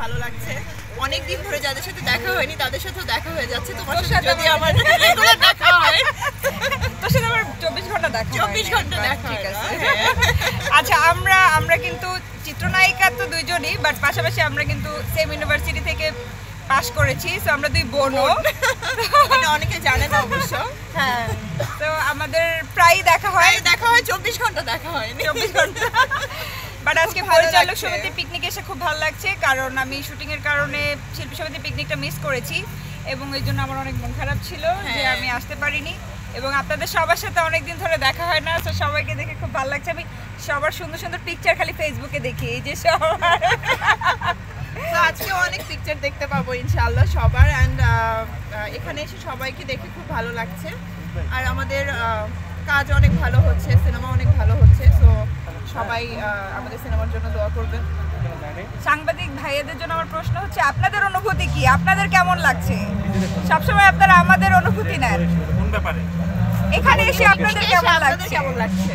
ভালো লাগছে। অনেক দিন ধরে যাদের সাথে দেখা হয়নি তাদের সাথেও দেখা হয়ে যাচ্ছে। তোমার সাথে যদি আমার রেগুলার দেখা হয়, তোর সাথে আমার 24 ঘন্টা দেখা 24 ঘন্টা দেখা ঠিক আছে। আচ্ছা আমরা কিন্তু চিত্রনায়িকা তো দুইজনই, বাট পাশাপাশি আমরা কিন্তু সেম ইউনিভার্সিটি থেকে পাস করেছি। সো আমরা দুই বোনও, এটা অনেকে জানে না অবশ্য। হ্যাঁ, তো আমাদের প্রায় দেখা হয় 24 ঘন্টা দেখা হয় 24 ঘন্টা। বাট আজকে পরিচালক সমিতি পিকনিক এসে খুব ভালো লাগছে, কারণ আমি শুটিং এর কারণে শিল্পী সমিতি পিকনিকটা মিস করেছি এবং এই জন্য আমার অনেক মন খারাপ ছিল যে আমি আসতে পারিনি। এবং আপনাদের সবার সাথে অনেকদিন ধরে দেখা হয় না, তো সবাইকে দেখে খুব ভালো লাগছে। আমি সবার সুন্দর সুন্দর পিকচার খালি ফেসবুকে দেখি, এই যে সবার। তো আজকে অনেক পিকচার দেখতে পাবো ইনশাআল্লাহ সবার। অ্যান্ড এখানে এসে সবাইকে দেখে খুব ভালো লাগছে। আর আমাদের কাজ অনেক ভালো হচ্ছে, সিনেমা অনেক ভালো হচ্ছে। সো সবাই আমাদের সিনেমার জন্য দোয়া করবেন। সাংবাদিক ভাইয়াদের জন্য আমার প্রশ্ন হচ্ছে, আপনাদের অনুভূতি কি? আপনাদের কেমন লাগছে? সবসময় আপনারা আমাদের অনুভূতি নেন, কোন ব্যাপারে? এখানে এসে আপনাদের কেমন লাগছে?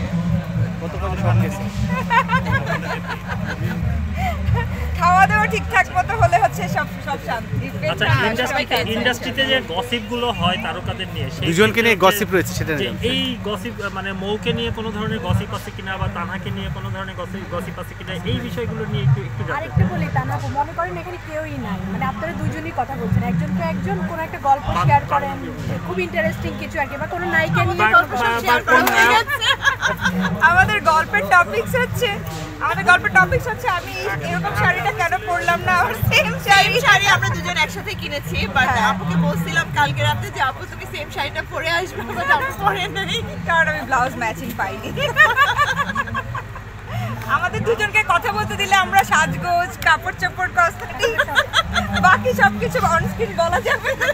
খাওয়া দাওয়া ঠিকঠাক মতো হলে হচ্ছে সব শান্তি। আচ্ছা, ইন্ডাস্ট্রিতে যে গসিপগুলো হয় তারকাদের নিয়ে, দুজনকে নিয়ে গসিপ রয়েছে, সেটা এই গসিপ মানে মৌকে নিয়ে কোনো ধরনের গসিপ আছে কিনা বা তানহাকে নিয়ে কোনো ধরনের গসিপ আছে কিনা, এই বিষয়গুলো নিয়ে একটু আরেকটু বলি। তানহা মনে করেন এখানে কেউই নাই, মানে আপনারা দুজনই কথা বলছেন, একজনকে একজন কোনো একটা গল্প শেয়ার করেন, খুব ইন্টারেস্টিং কিছু আর কি, বা কোনো নায়িকা নিয়ে গল্প শেয়ার করেন। আমাদের গল্পের টপিকস হচ্ছে আমি এরকম শাড়িটা কেন পরলাম না, আমার সেম শাড়ি আমরা দুজন একসাথে কিনেছি। বাট আপুকে বলছিলাম কালকে রাতে যে আপু তুমি সেম শাড়িটা পরে আসবে, বাট আপু পরে নাই, কারণ আমি ব্লাউজ ম্যাচিং পাইনি। আমাদের দুজনকে কথা বলতে দিলে আমরা সাজগোজ, কাপড় চোপড়, কসমেটিক, বাকি সবকিছু অনস্ক্রিন বলা যাবে না।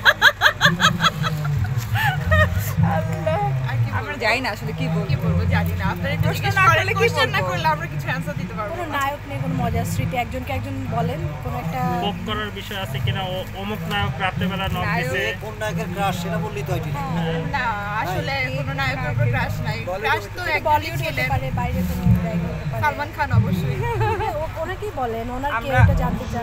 আমরা জানি না আসলে কি বলবো, জানি না। আপনারা কোশ্চেন না করলে আমরা কিছু অ্যানসার দিতে পারবো না। কোনো নায়ক নেই, কোনো মজার স্মৃতি একজনকে একজন বলেন, কোনো একটা পপ করার বিষয় আছে কিনা, অমুক নায়ক রাত্রেবেলা নক দিছে, কোন নায়কের ক্রাশ সেটা বললেই তো হয়। না, আসলে কোনো নায়কের উপর ক্রাশ নাই। ক্রাশ তো বলিউড হতে পারে, বাইরে কোনো জায়গা হতে পারে। সালমান খান অবশ্যই। ওনাকেই বলেন, ওনার কে এটা জানতে চান।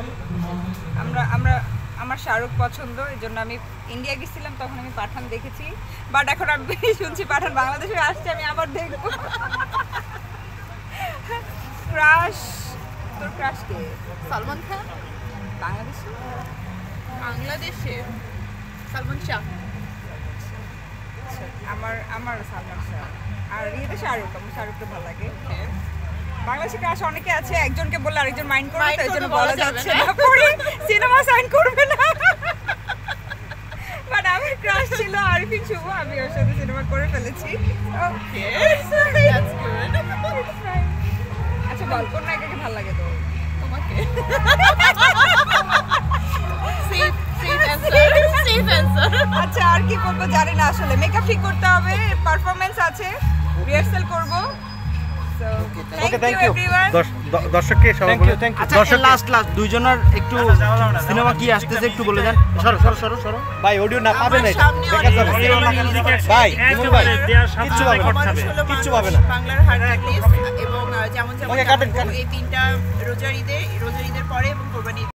আমার শাহরুখ পছন্দ, এই জন্য আমি ইন্ডিয়া গেছিলাম, তখন আমি পাঠান দেখেছি। বাট এখন আমি শুনছি পাঠান বাংলাদেশে আসছে, আমি আবার দেখবো। ক্রাশ, তোর ক্রাশ কে? সালমান খান। বাংলাদেশে সালমান শাহ। আমার সালমান শাহ। আর ইয়েতে শাহরুখ, আমার শাহরুখকে ভালো লাগে। বাংলাদেশে ক্রাশ অনেকে আছে, একজনকে বললে আরেকজন মাইন্ড করবে, তাই জন্য বলা যাচ্ছে না, পরে সিনেমা সাইন করবে না। বাট আমার ক্রাশ ছিল আরিফিন শুভ, আমি ওর সাথে সিনেমা করে ফেলেছি। আচ্ছা বল, কোন নায়িকাকে ভালো লাগে তোর? তোমাকে। আচ্ছা, আর কি করবো জানি না, আসলে মেকআপ ঠিক করতে হবে, পারফরমেন্স আছে, রিহার্সাল করবো। ওকে, থ্যাংক ইউ দর্শককে সবাই বলে। দর্শক লাস্ট দুইজনের একটু সিনেমা কি আসতেছে একটু বলে দেন। সরো ভাই, অডিও না পাবে না, দেখা যাবে ভাই, কিচ্ছু পাবে না। বাংলার হার্ট এবং যেমন এই 3টা রোজার ঈদের পরে এবং কোরবানি